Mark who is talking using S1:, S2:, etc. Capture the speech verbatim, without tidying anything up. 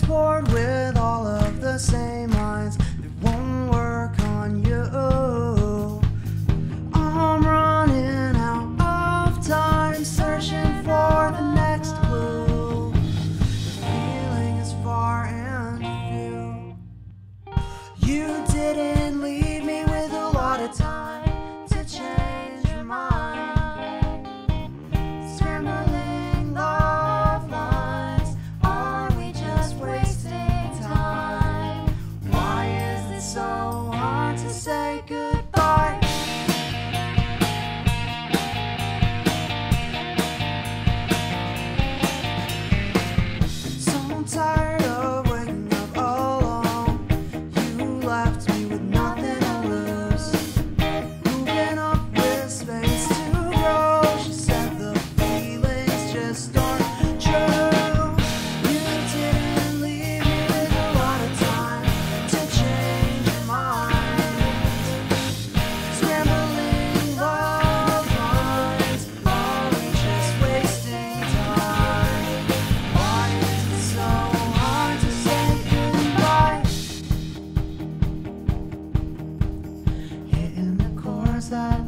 S1: chord with all of the same lines. It won't work on you. I'm running out of time, searching for the next clue. The feeling is far and few. You didn't leave me with a lot of time to change your mind. Scrambling love lines, are we just wasting time? Why is it so hard to say goodbye? So I'm tired of waking up alone. You left me with nothing to lose. Moving up with space to grow. She said the feelings just aren't true. You didn't leave me with a lot of time to change your mind. Scrambling love lines, are we just wasting time? Why is it so hard to say goodbye? Hitting the chords that